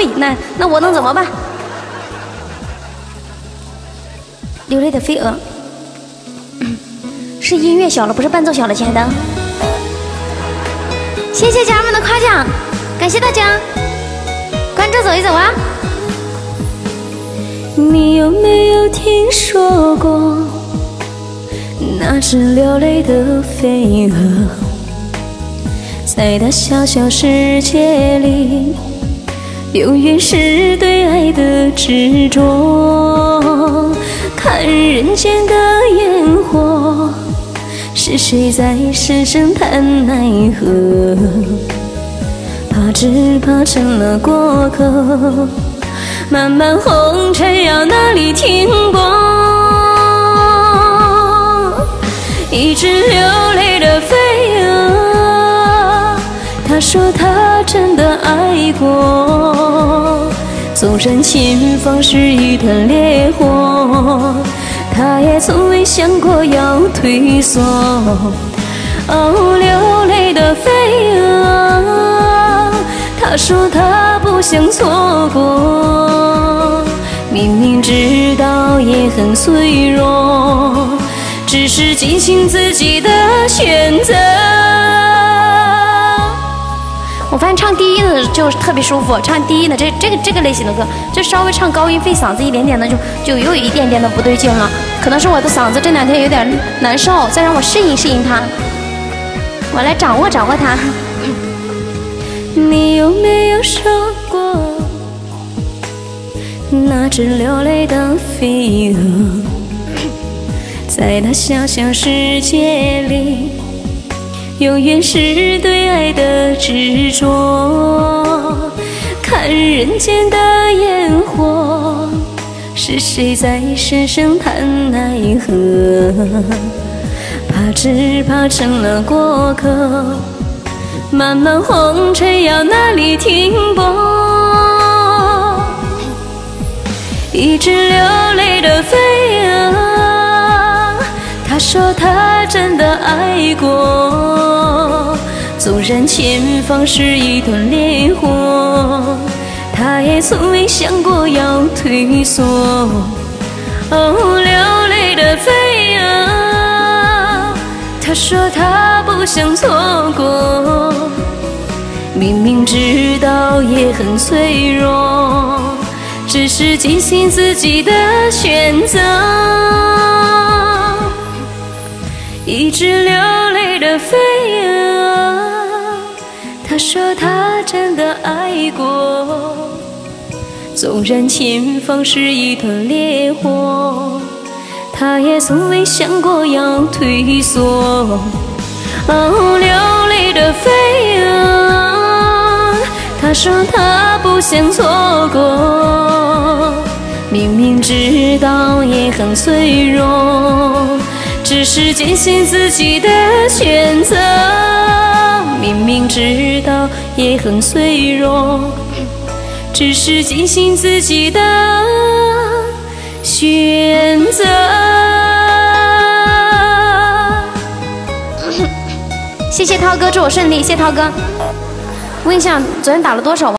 会，那我能怎么办？流泪的飞蛾，是音乐小了，不是伴奏小了，亲爱的。谢谢家人们的夸奖，感谢大家，关注走一走啊！你有没有听说过那只流泪的飞蛾，在它小小世界里，永远是对爱的执着。看人间的烟火，是谁在深深叹奈何？只怕成了过客，漫漫红尘要哪里停泊？一只流泪的飞蛾，他说他真的爱过，纵然前方是一团烈火，他也从未想过要退缩。哦，流泪的飞蛾，他说他不想错过，明明知道也很脆弱，只是坚信自己的选择。我发现唱低音的就特别舒服，唱低音的这个类型的歌，就稍微唱高音费嗓子一点点的就又有一点点的不对劲了，可能是我的嗓子这两天有点难受，再让我适应适应它，我来掌握掌握它。你有没有说过，那只流泪的飞蛾，在它小小世界里，永远是对爱的执着。看人间的烟火，是谁在深深叹奈何？只怕成了过客，漫漫红尘要哪里停泊？一只流泪的飞蛾，他说他真的爱过，纵然前方是一团烈火，他也从未想过要退缩。哦，流泪的飞蛾，他说他不想错过，明明知道也很脆弱，只是坚信自己的选择。一只流泪的飞蛾，他说他真的爱过，纵然前方是一团烈火，他也从未想过要退缩。哦，流泪的飞蛾，他说他不想错过，明明知道也很脆弱，只是坚信自己的选择。明明知道也很脆弱，只是坚信自己的选择。谢谢涛哥，祝我顺利。谢谢涛哥。问一下，昨天打了多少？